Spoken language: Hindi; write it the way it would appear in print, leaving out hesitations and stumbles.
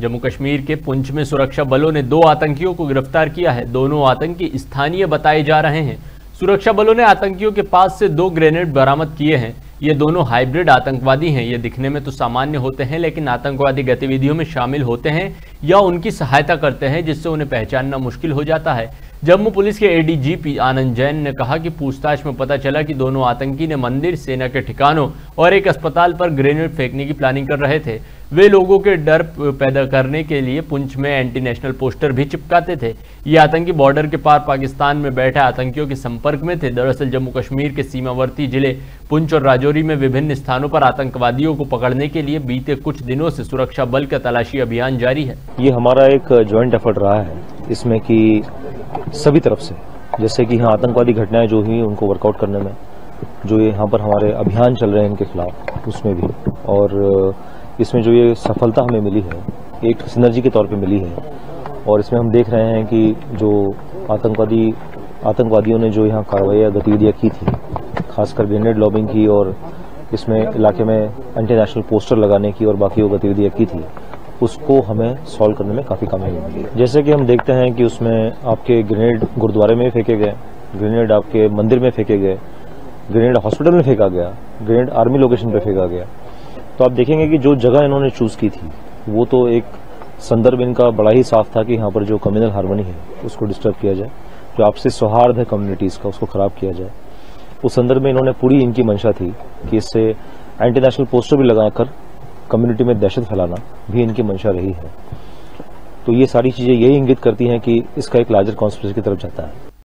जम्मू कश्मीर के पुंछ में सुरक्षा बलों ने 2 आतंकियों को गिरफ्तार किया है। दोनों आतंकी स्थानीय बताए जा रहे हैं। सुरक्षा बलों ने आतंकियों के पास से 2 ग्रेनेड बरामद किए हैं। ये दोनों हाइब्रिड आतंकवादी हैं। ये दिखने में तो सामान्य होते हैं, लेकिन आतंकवादी गतिविधियों में शामिल होते हैं या उनकी सहायता करते हैं, जिससे उन्हें पहचानना मुश्किल हो जाता है। जम्मू पुलिस के एडीजीपी आनंद जैन ने कहा कि पूछताछ में पता चला कि दोनों आतंकी ने मंदिर, सेना के ठिकानों और एक अस्पताल पर ग्रेनेड फेंकने की प्लानिंग कर रहे थे। वे लोगों के डर पैदा करने के लिए पुंछ में एंटी नेशनल पोस्टर भी चिपकाते थे। ये आतंकी बॉर्डर के पार पाकिस्तान में बैठे आतंकियों के संपर्क में थे। दरअसल जम्मू कश्मीर के सीमावर्ती जिले पुंछ और राजौरी में विभिन्न स्थानों पर आतंकवादियों को पकड़ने के लिए बीते कुछ दिनों से सुरक्षा बल का तलाशी अभियान जारी है। ये हमारा एक ज्वाइंट एफर्ट रहा है, इसमें कि सभी तरफ से, जैसे कि यहाँ आतंकवादी घटनाएं जो हुई उनको वर्कआउट करने में, जो यहाँ पर हमारे अभियान चल रहे हैं इनके खिलाफ, उसमें भी, और इसमें जो ये सफलता हमें मिली है एक सिनर्जी के तौर पे मिली है। और इसमें हम देख रहे हैं कि जो आतंकवादियों ने जो यहाँ कार्रवाई गतिविधियाँ की थी, खासकर ग्रेनेड लॉबिंग की और इसमें इलाके में एंटी नेशनल पोस्टर लगाने की और बाकी वो गतिविधियाँ की थी, उसको हमें सॉल्व करने में काफ़ी कामयाबी मिली। जैसे कि हम देखते हैं कि उसमें आपके ग्रेनेड गुरुद्वारे में फेंके गए, ग्रेनेड आपके मंदिर में फेंके गए, ग्रेनेड हॉस्पिटल में फेंका गया, ग्रेनेड आर्मी लोकेशन पे फेंका गया। तो आप देखेंगे कि जो जगह इन्होंने चूज की थी वो तो एक संदर्भ इनका बड़ा ही साफ था कि यहाँ पर जो कम्युनल हार्मनी है उसको डिस्टर्ब किया जाए, जो आपसी सौहार्द है कम्युनिटीज़ का उसको खराब किया जाए। उस संदर्भ में इन्होंने पूरी इनकी मंशा थी कि इससे एंटी नेशनल पोस्टर भी लगाकर कम्युनिटी में दहशत फैलाना भी इनकी मंशा रही है। तो ये सारी चीज़ें यही इंगित करती हैं कि इसका एक लार्जर कॉन्स्पिरेसी की तरफ जाता है।